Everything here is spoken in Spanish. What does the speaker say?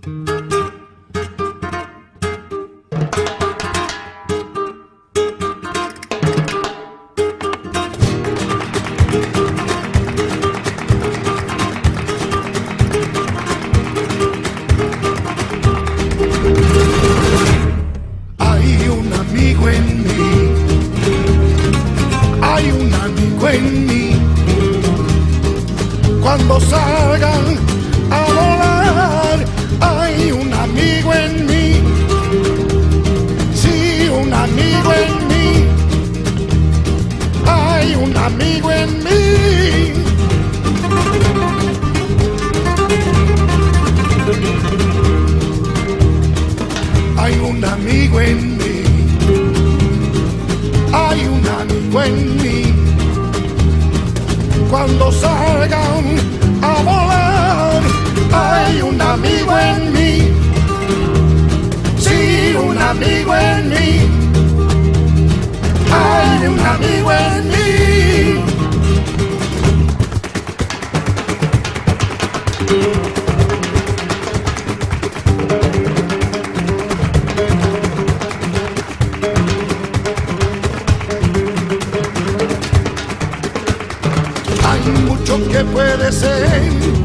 Hay un amigo en mí, hay un amigo en mí. Cuando salgan a volar, hay un amigo en mí. Sí, un amigo en mí. Hay un amigo en mí. Hay un amigo en mí. Hay un amigo en mí. Cuando salgan a volar, hay un amigo en mí. Sí, un amigo en mí. Hay un amigo en mí. Hay mucho que puede ser